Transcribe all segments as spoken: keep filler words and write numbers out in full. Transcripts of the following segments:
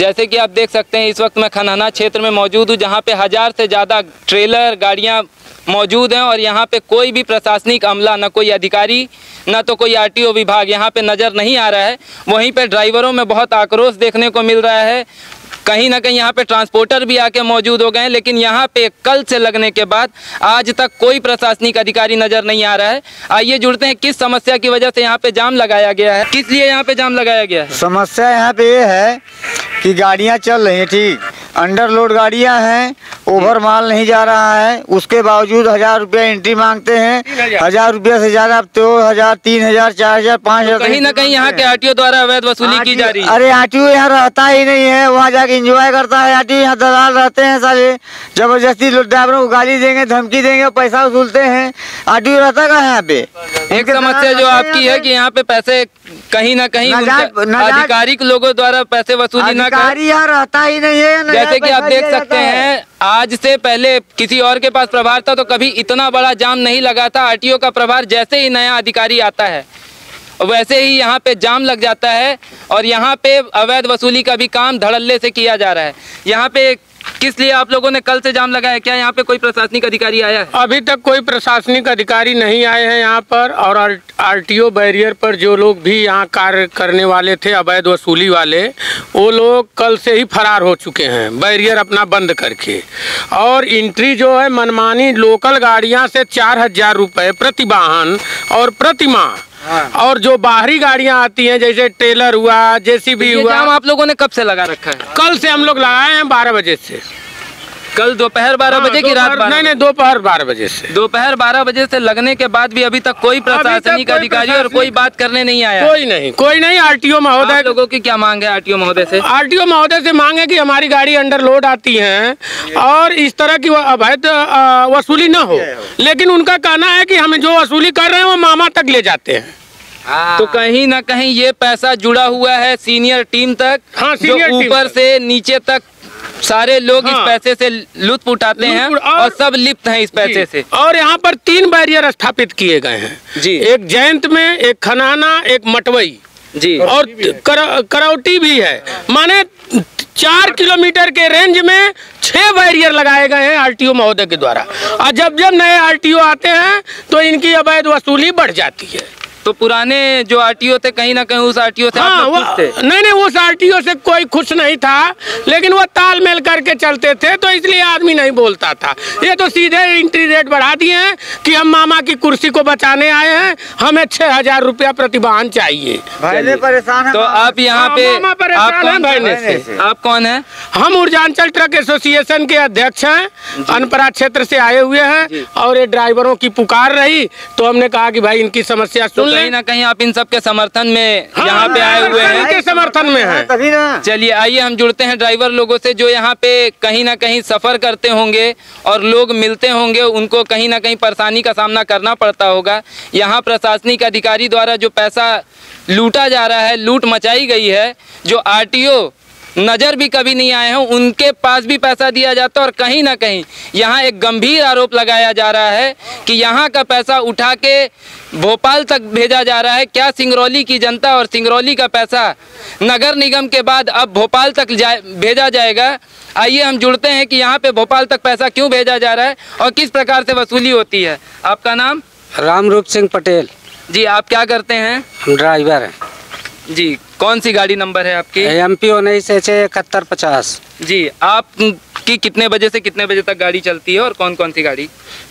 जैसे कि आप देख सकते हैं इस वक्त मैं खनहना क्षेत्र में मौजूद हूँ, जहाँ पे हज़ार से ज़्यादा ट्रेलर गाड़ियाँ मौजूद हैं और यहाँ पे कोई भी प्रशासनिक अमला, न कोई अधिकारी, न तो कोई आरटीओ विभाग यहाँ पे नज़र नहीं आ रहा है। वहीं पे ड्राइवरों में बहुत आक्रोश देखने को मिल रहा है। कहीं ना कहीं यहाँ पे ट्रांसपोर्टर भी आके मौजूद हो गए हैं, लेकिन यहाँ पे कल से लगने के बाद आज तक कोई प्रशासनिक अधिकारी नज़र नहीं आ रहा है। आइए जुड़ते हैं किस समस्या की वजह से यहाँ पे जाम लगाया गया है, किस लिए यहाँ पे जाम लगाया गया है। समस्या यहाँ पे ये है कि गाड़ियाँ चल रही हैं, ठीक, अंडर लोड गाड़ियाँ हैं, ओवर माल नहीं जा रहा है, उसके बावजूद हजार रुपया एंट्री मांगते हैं। हजार रुपया से ज्यादा तो हजार, तीन हजार, चार हजार, पाँच हजार, कहीं ना कहीं यहाँ के आरटीओ द्वारा अवैध वसूली की जा रही है। अरे आरटीओ यहाँ रहता ही नहीं है, वहाँ जाके एंजॉय करता है आरटीओ। यहाँ दलाल रहते हैं सारे, जबरदस्ती ड्राइवरों को गाली देंगे, धमकी देंगे, पैसा वसूलते हैं। आरटीओ रहता कहाँ यहाँ पे। एक समस्या जो आपकी है कि यहाँ पे पैसे कहीं ना कहीं आधिकारिक लोगों द्वारा पैसे वसूली न कर, यहाँ रहता ही नहीं है। जैसे कि आप देख सकते हैं आज से पहले किसी और के पास प्रभार था तो कभी इतना बड़ा जाम नहीं लगा था। आरटीओ का प्रभार जैसे ही नया अधिकारी आता है वैसे ही यहाँ पे जाम लग जाता है और यहाँ पे अवैध वसूली का भी काम धड़ल्ले से किया जा रहा है। यहाँ पे किस लिए आप लोगों ने कल से जाम लगाया, क्या यहाँ पे कोई प्रशासनिक अधिकारी आया है? अभी तक कोई प्रशासनिक अधिकारी नहीं आए हैं यहाँ पर। और आरटीओ बैरियर पर जो लोग भी यहाँ कार्य करने वाले थे, अवैध वसूली वाले, वो लोग कल से ही फरार हो चुके हैं बैरियर अपना बंद करके। और एंट्री जो है मनमानी लोकल गाड़ियाँ से चार हजार रुपये प्रति वाहन और प्रति माह, और जो बाहरी गाड़ियां आती हैं जैसे ट्रेलर हुआ, जेसीबी हुआ। जाम आप लोगों ने कब से लगा रखा है? कल से हम लोग लगाए हैं बारह बजे से। कल दोपहर बारह बजे की रात? नहीं नहीं, दोपहर बारह बजे से। दोपहर बारह बजे से लगने के बाद भी अभी तक कोई प्रशासनिक अधिकारी और कोई बात करने नहीं आया? कोई नहीं, कोई नहीं। आरटीओ महोदय, लोगों की क्या मांग है आरटीओ महोदय से? आरटीओ महोदय से मांग है कि हमारी गाड़ी अंडर लोड आती है और इस तरह की अवैध वसूली न हो। लेकिन उनका कहना है कि हम जो वसूली कर रहे हैं वो मामा तक ले जाते हैं। तो कहीं ना कहीं ये पैसा जुड़ा हुआ है सीनियर टीम तक। हाँ, जो ऊपर से नीचे तक सारे लोग हाँ, इस पैसे से लुत्फ उठाते हैं और, और सब लिप्त हैं इस पैसे से। और यहाँ पर तीन बैरियर स्थापित किए गए हैं जी, एक जयंत में, एक खनाना, एक मटवई जी, और कर, करौटी भी है। माने चार किलोमीटर के रेंज में छह बैरियर लगाए गए हैं आरटीओ महोदय के द्वारा। और जब जब नए आरटीओ आते हैं तो इनकी अवैध वसूली बढ़ जाती है। तो पुराने जो आरटीओ थे कहीं ना कहीं उस आरटीओ से हाँ, आप लोग खुश थे? नहीं नहीं, उस आरटीओ से कोई खुश नहीं था, लेकिन वो तालमेल करके चलते थे तो इसलिए आदमी नहीं बोलता था। ये तो सीधे एंट्री रेट बढ़ा दिए हैं कि हम मामा की कुर्सी को बचाने आए हैं, हमें छह हजार रुपया प्रति वाहन चाहिए। परेशान है तो आप यहाँ पे आप कौन, आप कौन है? हम ऊर्जांचल ट्रक एसोसिएशन के अध्यक्ष हैं, अनपरा क्षेत्र से आए हुए हैं। और ये ड्राइवरों की पुकार रही तो हमने कहा कि भाई इनकी समस्या सुन। कहीं ना कहीं आप इन सब के समर्थन में हाँ, यहाँ पे आए हुए हैं, के समर्थन में है। चलिए आइए हम जुड़ते हैं ड्राइवर लोगों से जो यहाँ पे कहीं ना कहीं सफर करते होंगे और लोग मिलते होंगे, उनको कहीं ना कहीं परेशानी का सामना करना पड़ता होगा। यहाँ प्रशासनिक अधिकारी द्वारा जो पैसा लूटा जा रहा है, लूट मचाई गई है, जो आरटीओ नज़र भी कभी नहीं आए हैं उनके पास भी पैसा दिया जाता है। और कहीं ना कहीं यहाँ एक गंभीर आरोप लगाया जा रहा है कि यहाँ का पैसा उठा के भोपाल तक भेजा जा रहा है। क्या सिंगरौली की जनता और सिंगरौली का पैसा नगर निगम के बाद अब भोपाल तक जाए भेजा जाएगा? आइए हम जुड़ते हैं कि यहाँ पे भोपाल तक पैसा क्यों भेजा जा रहा है और किस प्रकार से वसूली होती है। आपका नाम? रामरूप सिंह पटेल जी। आप क्या करते हैं? हम ड्राइवर हैं जी। कौन सी गाड़ी नंबर है आपकी? एम पी उन्नीस से इकहत्तर पचास जी। आप की कितने बजे से कितने बजे तक गाड़ी चलती है और कौन कौन सी गाड़ी?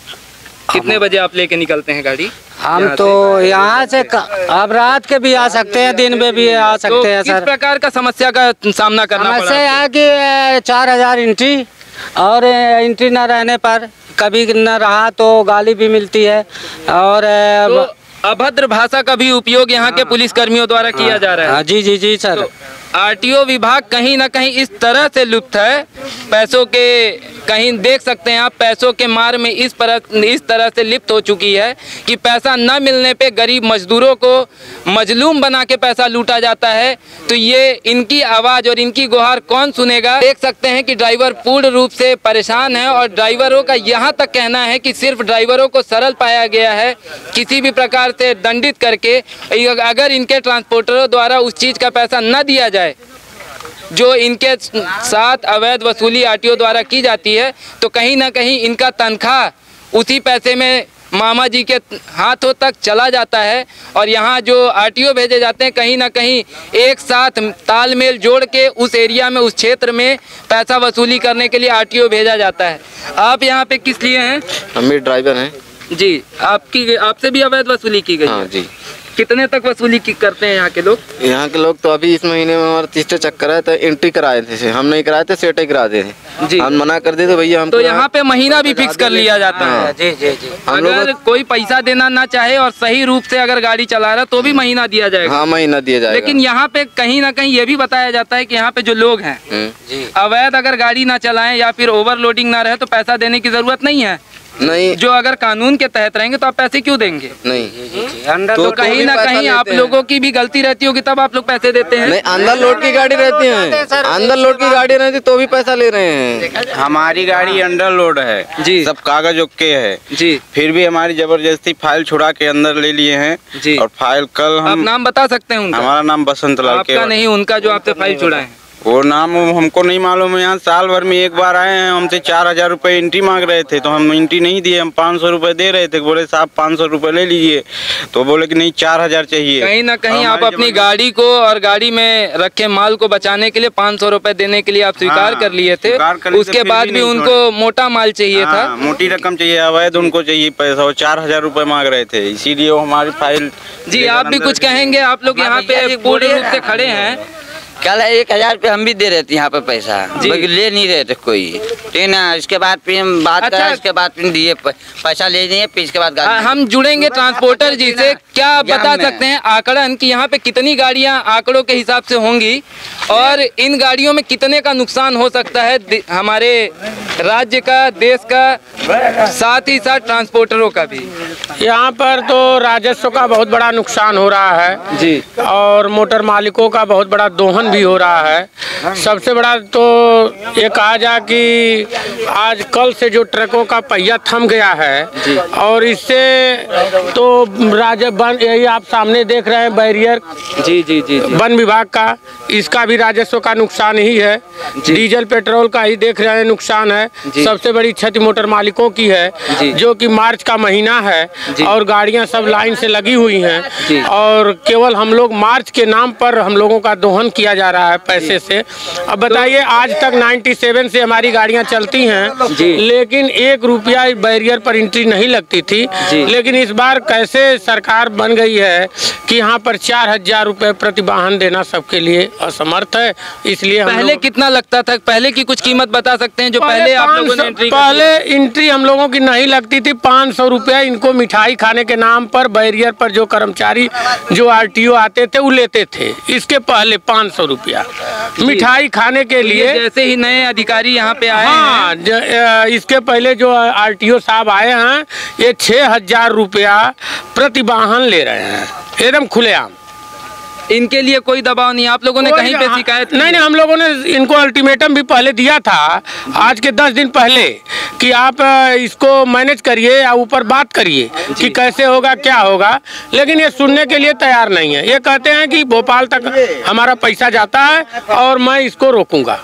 कितने बजे आप लेके निकलते हैं गाड़ी? हम तो यहाँ से अब रात के भी आ सकते हैं, दिन में भी आ सकते तो हैं किस सर। प्रकार का समस्या का सामना करना पड़ा? समस्या है कि चार हजार एंट्री और एंट्री न रहने पर कभी न रहा तो गाली भी मिलती है। और तो अभद्र भाषा का भी उपयोग यहाँ के पुलिस कर्मियों द्वारा किया जा रहा है। जी जी जी सर। तो आरटीओ विभाग कहीं ना कहीं इस तरह से लुप्त है पैसों के, कहीं देख सकते हैं आप पैसों के मार में इस पर इस तरह से लिप्त हो चुकी है कि पैसा न मिलने पे गरीब मजदूरों को मजलूम बना के पैसा लूटा जाता है। तो ये इनकी आवाज़ और इनकी गुहार कौन सुनेगा? देख सकते हैं कि ड्राइवर पूर्ण रूप से परेशान है और ड्राइवरों का यहाँ तक कहना है कि सिर्फ ड्राइवरों को सरल पाया गया है किसी भी प्रकार से दंडित करके। अगर इनके ट्रांसपोर्टरों द्वारा उस चीज़ का पैसा न दिया जाए जो इनके साथ अवैध वसूली आरटीओ द्वारा की जाती है, तो कहीं ना कहीं इनका तनख्वाह उसी पैसे में मामा जी के हाथों तक चला जाता है। और यहाँ जो आरटीओ भेजे जाते हैं, कहीं ना कहीं एक साथ तालमेल जोड़ के उस एरिया में, उस क्षेत्र में पैसा वसूली करने के लिए आरटीओ भेजा जाता है। आप यहाँ पे किस लिए हैं? हम भी ड्राइवर हैं जी। आपकी आपसे भी अवैध वसूली की गई? हाँ जी। कितने तक वसूली की करते हैं यहाँ के लोग? यहाँ के लोग तो अभी इस महीने में हमारा तीसरा चक्कर है, तो एंट्री कराए थे, हम नहीं कराए थे, सेट ही कराते थे जी। हम मना कर देते भैया हम तो यहाँ पे महीना भी फिक्स कर लिया जाता है। जी जी जी। अगर कोई पैसा देना ना चाहे और सही रूप से अगर गाड़ी चला रहा तो भी महीना दिया जाएगा। हाँ, महीना दिया जाएगा। लेकिन यहाँ पे कहीं ना कहीं ये भी बताया जाता है कि यहाँ पे जो लोग हैं अवैध अगर गाड़ी ना चलाएं या फिर ओवरलोडिंग ना रहे तो पैसा देने की जरूरत नहीं है। नहीं, जो अगर कानून के तहत रहेंगे तो आप पैसे क्यों देंगे? नहीं, तो, तो कहीं ना कहीं आप लोगों की भी गलती रहती होगी, तब आप लोग पैसे देते हैं। नहीं, अंदर लोड की गाड़ी रहती है, अंदर लोड की गाड़ी रहती तो भी पैसा ले रहे हैं। हमारी गाड़ी अंडर लोड है जी, सब कागज ओके है जी, फिर भी हमारी जबरदस्ती फाइल छुड़ा के अंदर ले लिए हैं जी। और फाइल कल हम, आप नाम बता सकते हैं उनका? हमारा नाम बसंत लाल के। आपका नहीं, उनका जो आपसे फाइल छुड़ा है वो नाम हमको नहीं मालूम है। यहाँ साल भर में एक बार आए हैं, हमसे चार हजार रूपए एंट्री मांग रहे थे, तो हम एंट्री नहीं दिए, हम पाँच सौ रूपये दे रहे थे। बोले साहब पाँच सौ रूपये ले लीजिए, तो बोले कि नहीं चार हजार चाहिए। कहीं ना कहीं आप अपनी गाड़ी को और गाड़ी में रखे माल को बचाने के लिए पाँच सौ रूपये देने के लिए आप स्वीकार कर लिए थे, उसके बाद भी उनको मोटा माल चाहिए था, मोटी रकम चाहिए, अवैध उनको चाहिए पैसा, वो चार हजार रूपये मांग रहे थे, इसीलिए वो हमारी फाइल। जी, आप भी कुछ कहेंगे? आप लोग यहाँ पे पूर्ण रूप से खड़े हैं। कल एक हजार रुपये हम भी दे रहे थे यहाँ पे पैसा, ले नहीं रहे थे कोई, ठीक है ना। इसके बाद फिर हम बात अच्छा। करा, इसके बाद फिर दिए पैसा ले दिए, फिर इसके बाद आ, हम जुड़ेंगे ट्रांसपोर्टर जी से। क्या आप बता सकते हैं आंकड़न कि यहाँ पे कितनी गाड़ियाँ आंकड़ों के हिसाब से होंगी और इन गाड़ियों में कितने का नुकसान हो सकता है हमारे राज्य का, देश का, साथ ही साथ ट्रांसपोर्टरों का भी? यहाँ पर तो राजस्व का बहुत बड़ा नुकसान हो रहा है जी, और मोटर मालिकों का बहुत बड़ा दोहन भी हो रहा है। सबसे बड़ा तो ये कहा जा कि आज कल से जो ट्रकों का पहिया थम गया है और इससे तो राज वन, यही आप सामने देख रहे हैं बैरियर, जी जी जी, जी। वन विभाग का, इसका भी राजस्व का नुकसान ही है। डीजल पेट्रोल का ही देख रहे हैं नुकसान है। सबसे बड़ी क्षति मोटर मालिकों की है, जो कि मार्च का महीना है और गाड़ियां सब लाइन से लगी हुई हैं और केवल हम लोग मार्च के नाम पर हम लोगों का दोहन किया जा रहा है पैसे से। अब बताइए, आज तक सत्तानवे से हमारी गाड़ियां चलती हैं, लेकिन एक रुपया बैरियर पर एंट्री नहीं लगती थी। लेकिन इस बार कैसे सरकार बन गई है कि यहाँ पर चार हजार रुपये प्रति वाहन देना सबके लिए असमर्थ है। इसलिए हम पहले कितना लगता था? पहले की कुछ कीमत बता सकते हैं जो पहले, पहले आप लोगों ने एंट्री? पहले एंट्री हम लोगों की नहीं लगती थी, पाँच सौ रुपया इनको मिठाई खाने के नाम पर बैरियर पर जो कर्मचारी जो आरटीओ आते थे वो लेते थे। इसके पहले पाँच सौ रुपया मिठाई खाने के लिए, जैसे ही नए अधिकारी यहाँ पे आए हाँ, हैं। इसके पहले जो आरटीओ साहब आए हैं ये छः हजार रुपया प्रति वाहन ले रहे हैं, एकदम खुलेआम। इनके लिए कोई दबाव नहीं? आप लोगों ने कहीं पे शिकायत? नहीं नहीं, हम लोगों ने इनको अल्टीमेटम भी पहले दिया था, आज के दस दिन पहले, कि आप इसको मैनेज करिए या ऊपर बात करिए कि कैसे होगा, क्या होगा। लेकिन ये सुनने के लिए तैयार नहीं है। ये कहते हैं कि भोपाल तक हमारा पैसा जाता है और मैं इसको रोकूंगा।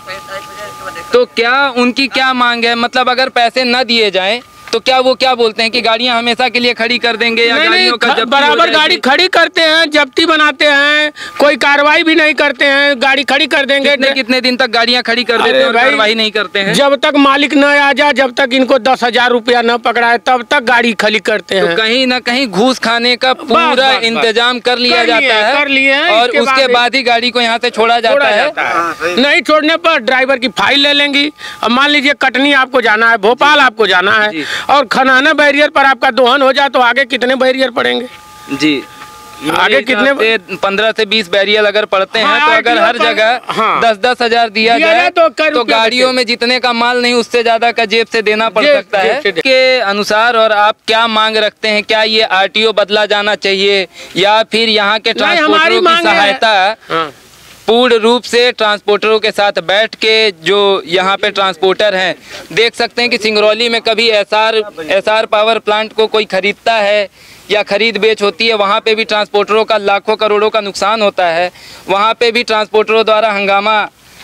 तो क्या उनकी क्या मांग है? मतलब अगर पैसे न दिए जाएं तो क्या वो क्या बोलते हैं कि गाड़ियां हमेशा के लिए खड़ी कर देंगे या नहीं, गाड़ियों का नहीं, जब्ती बराबर गाड़ी खड़ी करते हैं, जब्ती बनाते हैं, कोई कार्रवाई भी नहीं करते हैं, गाड़ी खड़ी कर देंगे। कितने कितने दिन तक गाड़ियां खड़ी कर देते हैं और कार्रवाई नहीं करते हैं? जब तक मालिक न आ जाए, जब तक इनको दस हजार रुपया न पकड़ाए, तब तक गाड़ी खड़ी करते हैं। तो कहीं ना कहीं घूस खाने का पूरा इंतजाम कर लिया जाता है, कर लिए और उसके बाद ही गाड़ी को यहाँ से छोड़ा जाता है। नहीं छोड़ने पर ड्राइवर की फाइल ले लेंगी। अब मान लीजिए कटनी आपको जाना है, भोपाल आपको जाना है और खनाना बैरियर पर आपका दोहन हो जाए तो आगे कितने बैरियर पड़ेंगे? जी, आगे कितने? पंद्रह से बीस बैरियर अगर पड़ते हैं, हाँ, तो अगर हर जगह हाँ, दस दस हजार दिया जाए तो, तो गाड़ियों में जितने का माल नहीं उससे ज्यादा का जेब से देना पड़ सकता है। के अनुसार और आप क्या मांग रखते हैं? क्या ये आरटीओ बदला जाना चाहिए या फिर यहाँ के ट्रांसपोर्टरों की सहायता पूर्ण रूप से ट्रांसपोर्टरों के साथ बैठ के, जो यहाँ पे ट्रांसपोर्टर हैं, देख सकते हैं कि सिंगरौली में कभी एसआर एसआर पावर प्लांट को कोई खरीदता है या खरीद बेच होती है, वहाँ पे भी ट्रांसपोर्टरों का लाखों करोड़ों का नुकसान होता है। वहाँ पे भी ट्रांसपोर्टरों द्वारा हंगामा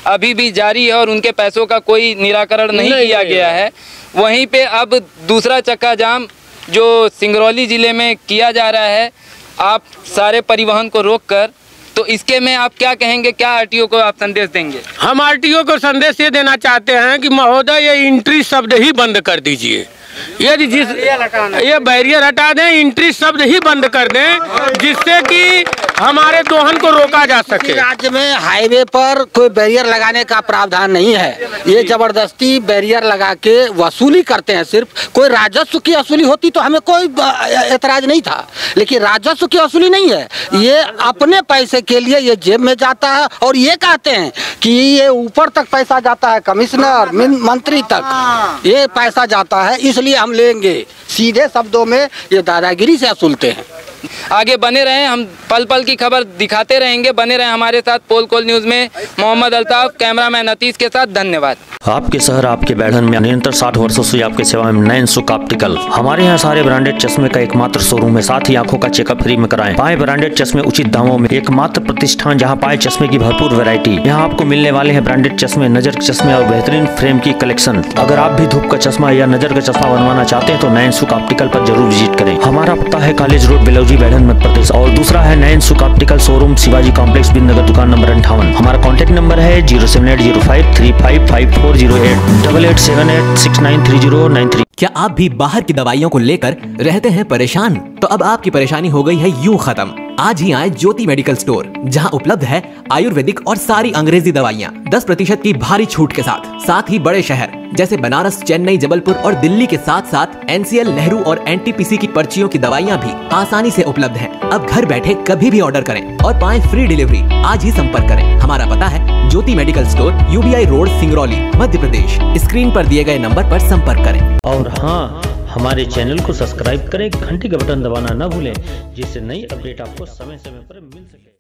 अभी भी जारी है और उनके पैसों का कोई निराकरण नहीं, नहीं किया नहीं, गया है। वहीं पे अब दूसरा चक्का जाम जो सिंगरौली ज़िले में किया जा रहा है, आप सारे परिवहन को रोककर, तो इसके में आप क्या कहेंगे, क्या आरटीओ को आप संदेश देंगे? हम आरटीओ को संदेश ये देना चाहते हैं कि महोदय ये एंट्री शब्द ही बंद कर दीजिए। यदि जिस ये बैरियर हटा दें, एंट्री शब्द ही बंद कर दें, जिससे कि हमारे दोहन को रोका जा सके। राज्य में हाईवे पर कोई बैरियर लगाने का प्रावधान नहीं है। ये जबरदस्ती बैरियर लगा के वसूली करते हैं। सिर्फ कोई राजस्व की वसूली होती तो हमें कोई एतराज नहीं था, लेकिन राजस्व की वसूली नहीं है। ये अपने पैसे के लिए ये जेब में जाता है और ये कहते हैं कि ये ऊपर तक पैसा जाता है, कमिश्नर मंत्री तक ये पैसा जाता है, इसलिए हम लेंगे। सीधे शब्दों में ये दादागिरी से वसूलते हैं। आगे बने रहें, हम पल पल की खबर दिखाते रहेंगे। बने रहें हमारे साथ। पोल कोल न्यूज़ में मोहम्मद अल्ताफ, कैमरामैन अतीश के साथ। धन्यवाद। आपके शहर आपके बैढ़न में निरंतर साठ वर्षों से आपकी सेवा में नयन सुख ऑप्टिकल। हमारे यहाँ सारे ब्रांडेड चश्मे का एकमात्र शोरूम है। साथ ही आंखों का चेकअप फ्री में कराएं। पाए ब्रांडेड चश्मे उचित दामों में। एकमात्र प्रतिष्ठान जहाँ पाए चश्मे की भरपूर वैरायटी। यहाँ आपको मिलने वाले हैं ब्रांडेड चश्मे, नजर के चश्मे और बेहतरीन फ्रेम की कलेक्शन। अगर आप भी धूप का चश्मा या नजर का चश्मा बनवाना चाहते हैं तो नयन सुख ऑप्टिकल पर जरूर विजिट करें। हमारा पता है कॉलेज रोड, बेलौजी, बैढ़न, मध्य प्रदेश। और दूसरा है Nayan Sukh optical showroom, Shivaji complex, Bindnagar, दुकान नंबर अंठावन। हमारा कॉन्टैक्ट नंबर है zero seven eight zero five three five five four zero eight double eight seven eight six nine three zero nine three. क्या आप भी बाहर की दवाइयों को लेकर रहते हैं परेशान? तो अब आपकी परेशानी हो गई है यूं खत्म। आज ही आए ज्योति मेडिकल स्टोर, जहां उपलब्ध है आयुर्वेदिक और सारी अंग्रेजी दवाइयां दस प्रतिशत की भारी छूट के साथ। साथ ही बड़े शहर जैसे बनारस, चेन्नई, जबलपुर और दिल्ली के साथ साथ एनसीएल, नेहरू और एनटीपीसी की पर्चियों की दवाइयां भी आसानी से उपलब्ध हैं। अब घर बैठे कभी भी ऑर्डर करें और पाएं फ्री डिलीवरी। आज ही संपर्क करें। हमारा पता है Jyoti medical store, UBI road, Singrauli, Madhya Pradesh. Screen पर दिए गए नंबर पर संपर्क करें। और हाँ, हमारे चैनल को सब्सक्राइब करें, घंटी का बटन दबाना न भूलें, जिससे नई अपडेट आपको समय समय पर मिल सके।